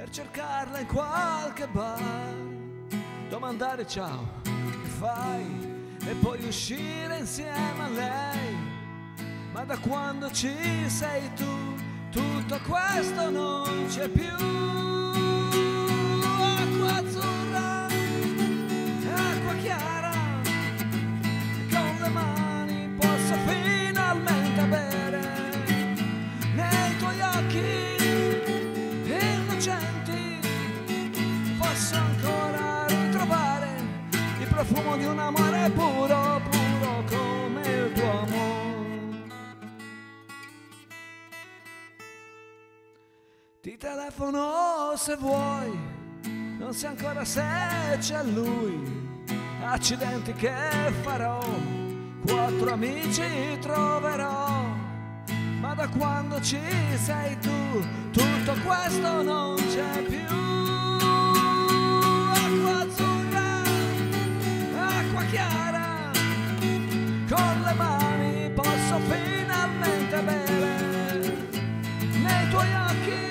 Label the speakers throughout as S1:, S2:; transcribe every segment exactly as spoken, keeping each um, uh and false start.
S1: per cercarla in qualche bar, domandare ciao, che fai? E poi uscire insieme a lei. Ma da quando ci sei tu, tutto questo non c'è più. Acqua azzurra, acqua chiara, con le mani posso finalmente bere. Nei tuoi occhi innocenti posso ancora ritrovare il profumo di un amore puro, puro come il tuo amore. Ti telefono se vuoi, non sai ancora se c'è lui. Accidenti che farò, quattro amici troverò. Ma da quando ci sei tu, tutto questo non c'è più. Acqua azzurra, acqua chiara, con le mani posso finalmente bere. Nei tuoi occhi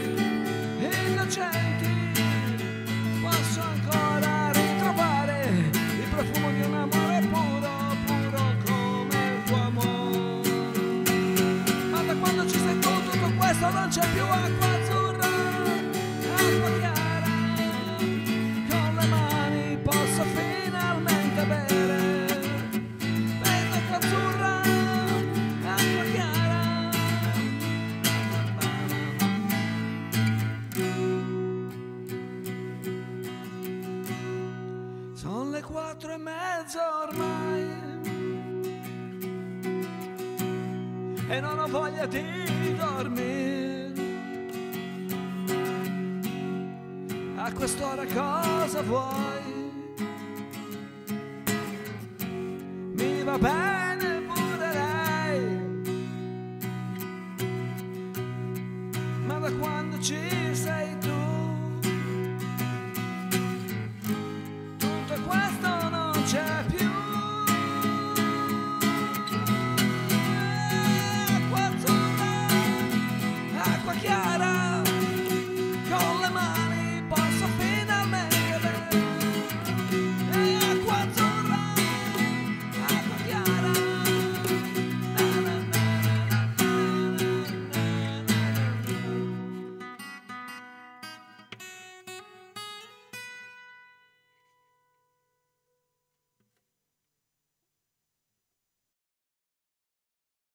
S1: innocenti posso ancora ritrovare il profumo di un amore puro, puro come il tuo amore. Ma da quando ci sei tu, tutto questo non c'è più. Acqua azzurra, acqua chiara, con le mani posso finalmente bere. Vedo acqua azzurra, acqua chiara. Sono le quattro e mezza ormai e non ho voglia di dormire. A quest'ora cosa vuoi? Mi va bene pure lei. Ma da quando ci sei